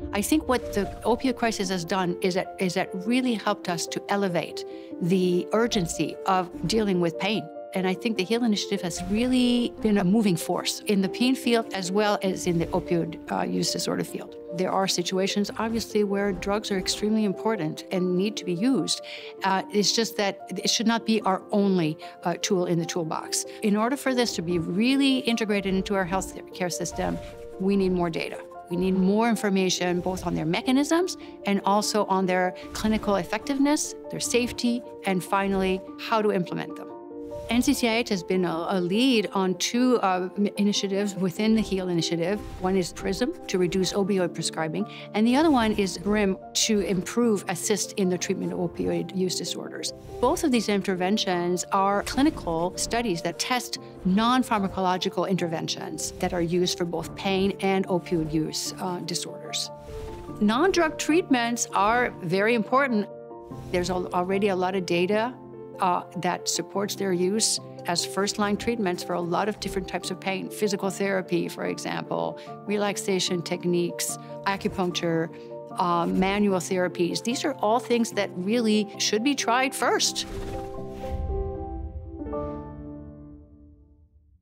I think what the opioid crisis has done is that really helped us to elevate the urgency of dealing with pain. And I think the HEAL Initiative has really been a moving force in the pain field as well as in the opioid use disorder field. There are situations, obviously, where drugs are extremely important and need to be used. It's just that it should not be our only tool in the toolbox. In order for this to be really integrated into our healthcare system, we need more data. We need more information both on their mechanisms and also on their clinical effectiveness, their safety, and finally, how to implement them. NCCIH has been a lead on two initiatives within the HEAL Initiative. One is PRISM to reduce opioid prescribing, and the other one is BRIM to assist in the treatment of opioid use disorders. Both of these interventions are clinical studies that test non-pharmacological interventions that are used for both pain and opioid use disorders. Non-drug treatments are very important. There's already a lot of data that supports their use as first-line treatments for a lot of different types of pain. Physical therapy, for example, relaxation techniques, acupuncture, manual therapies. These are all things that really should be tried first.